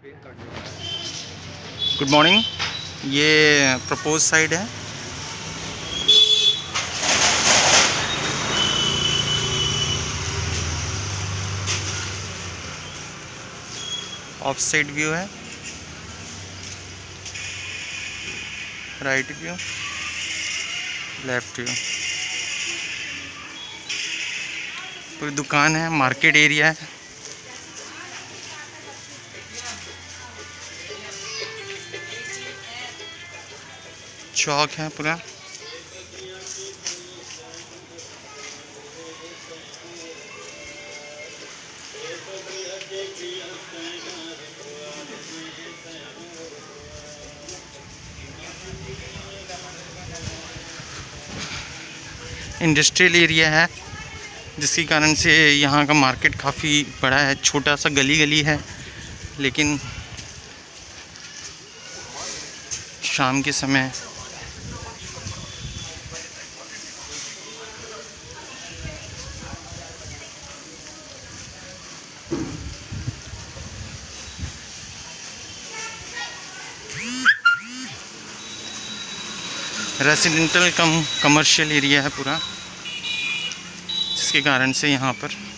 Good morning. ये propose side है। Off side view है, राइट व्यू, लेफ्ट व्यू। पूरी दुकान है, मार्केट एरिया है। चौक है पूरा। इंडस्ट्रियल एरिया है, जिसके कारण से यहाँ का मार्केट काफ़ी बड़ा है। छोटा सा गली गली है, लेकिन शाम के समय रेसिडेंटल कम कमर्शियल एरिया है पूरा, जिसके कारण से यहाँ पर